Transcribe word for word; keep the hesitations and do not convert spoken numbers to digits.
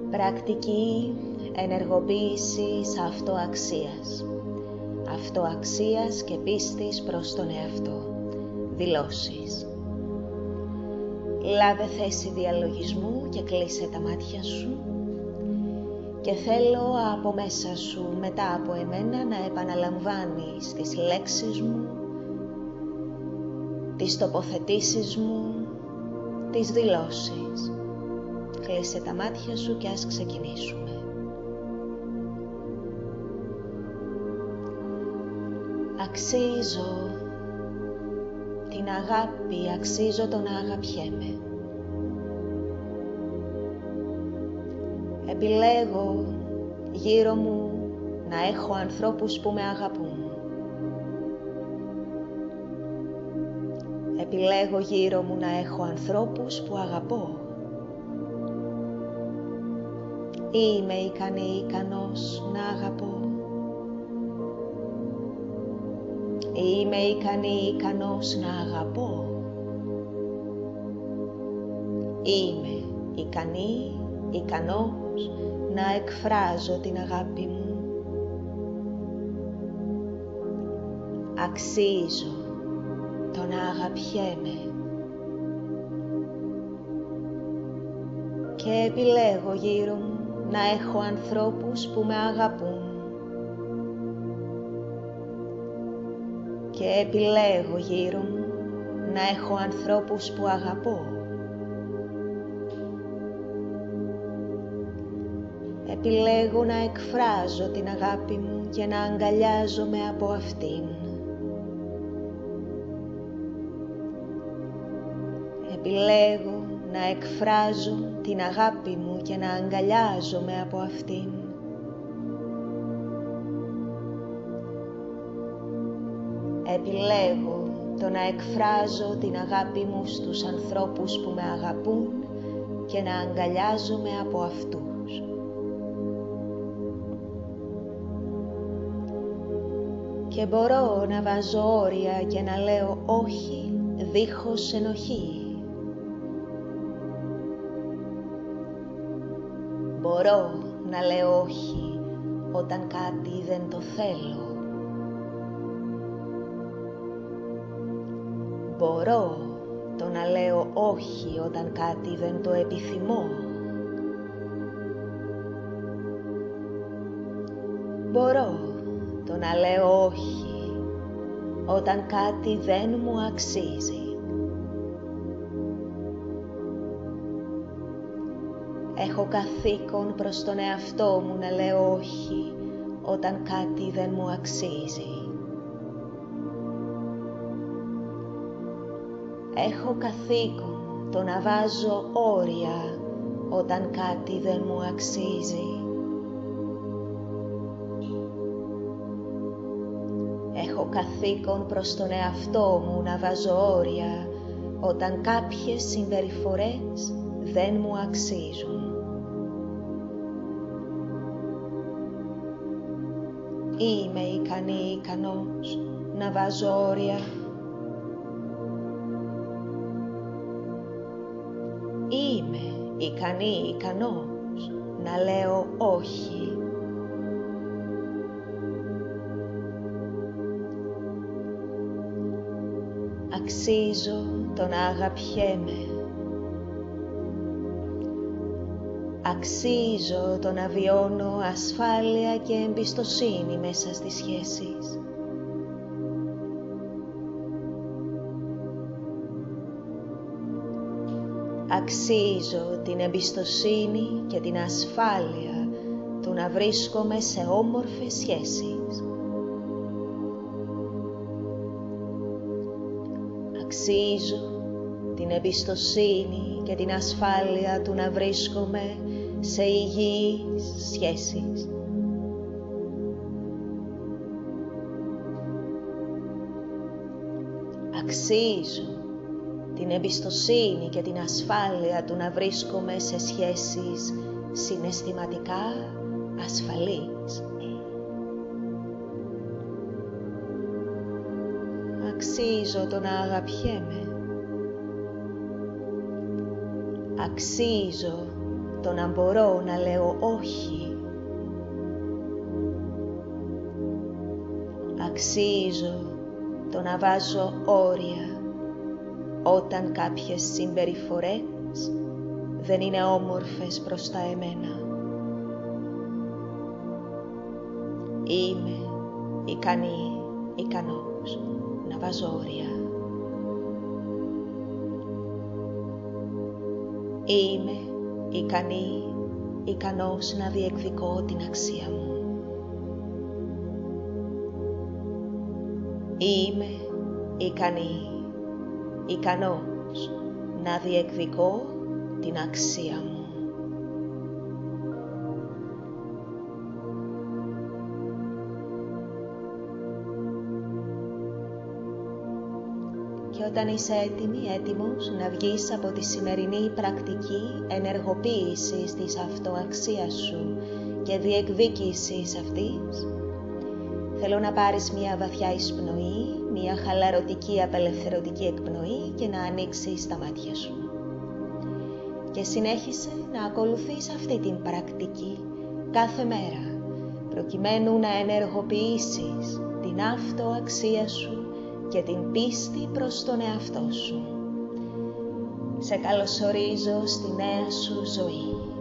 Πρακτική ενεργοποίησης αυτοαξίας. Αυτοαξίας και πίστης προς τον εαυτό. Δηλώσεις. Λάβε θέση διαλογισμού και κλείσε τα μάτια σου και θέλω από μέσα σου μετά από εμένα να επαναλαμβάνεις τις λέξεις μου, τις τοποθετήσεις μου, τις δηλώσεις. Κλείσε τα μάτια σου και ας ξεκινήσουμε. Αξίζω την αγάπη, αξίζω το να αγαπιέμαι. Επιλέγω γύρω μου να έχω ανθρώπους που με αγαπούν. Επιλέγω γύρω μου να έχω ανθρώπους που αγαπώ. Είμαι ικανή, ικανός να αγαπώ. Είμαι ικανή, ικανός να αγαπώ. Είμαι ικανή, ικανός να εκφράζω την αγάπη μου. Αξίζω το να αγαπιέμαι. Και επιλέγω γύρω μου να έχω ανθρώπους που με αγαπούν. Και επιλέγω γύρω μου να έχω ανθρώπους που αγαπώ. Επιλέγω να εκφράζω την αγάπη μου και να αγκαλιάζομαι από αυτήν. Επιλέγω να εκφράζω την αγάπη μου και να αγκαλιάζομαι από αυτήν. Επιλέγω το να εκφράζω την αγάπη μου στους ανθρώπους που με αγαπούν και να αγκαλιάζομαι από αυτούς. Και μπορώ να βάζω όρια και να λέω όχι δίχως ενοχή. Μπορώ να λέω όχι όταν κάτι δεν το θέλω. Μπορώ το να λέω όχι όταν κάτι δεν το επιθυμώ. Μπορώ το να λέω όχι όταν κάτι δεν μου αξίζει. Έχω καθήκον προς τον εαυτό μου να λέω όχι όταν κάτι δεν μου αξίζει. Έχω καθήκον το να βάζω όρια όταν κάτι δεν μου αξίζει. Έχω καθήκον προς τον εαυτό μου να βάζω όρια όταν κάποιες συμπεριφορές δεν μου αξίζουν. Είμαι ικανή, ικανός να βάζω όρια. Είμαι ικανή, ικανός να λέω όχι. Αξίζω το να αγαπιέμαι. Αξίζω το να βιώνω ασφάλεια και εμπιστοσύνη μέσα στις σχέσεις. Αξίζω την εμπιστοσύνη και την ασφάλεια του να βρίσκομαι σε όμορφες σχέσεις. Αξίζω την εμπιστοσύνη και την ασφάλεια του να βρίσκομαι σε υγιείς σχέσεις. Αξίζω την εμπιστοσύνη και την ασφάλεια του να βρίσκομαι σε σχέσεις συναισθηματικά ασφαλείς. Αξίζω το να αγαπιέμαι. Αξίζω το να μπορώ να λέω όχι. Αξίζω το να βάζω όρια όταν κάποιες συμπεριφορές δεν είναι όμορφες προς τα εμένα. Είμαι ικανή, ικανός να βάζω όρια. Είμαι ικανή, ικανός να διεκδικώ την αξία μου. Είμαι ικανή, ικανός να διεκδικώ την αξία μου. Και όταν είσαι έτοιμη, έτοιμος να βγεις από τη σημερινή πρακτική ενεργοποίησης της αυτοαξίας σου και διεκδίκησης αυτής, θέλω να πάρεις μια βαθιά εισπνοή, μια χαλαρωτική απελευθερωτική εκπνοή και να ανοίξεις τα μάτια σου. Και συνέχισε να ακολουθείς αυτή την πρακτική κάθε μέρα, προκειμένου να ενεργοποιήσεις την αυτοαξία σου και την πίστη προς τον εαυτό σου. Σε καλωσορίζω στη νέα σου ζωή.